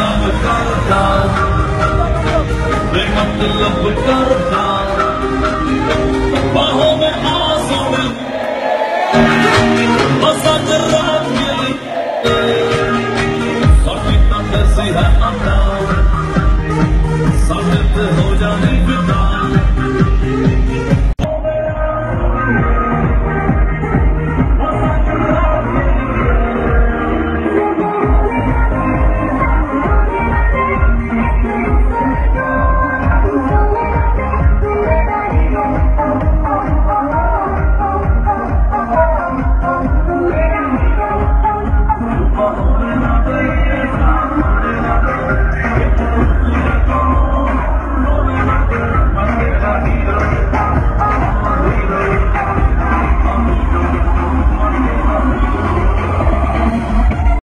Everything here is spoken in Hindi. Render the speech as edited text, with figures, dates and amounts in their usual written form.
प्यार करता, बेमतलब करता, बाहों में आंसू बसा कर रात मिली, सभी तक ऐसी है अदा।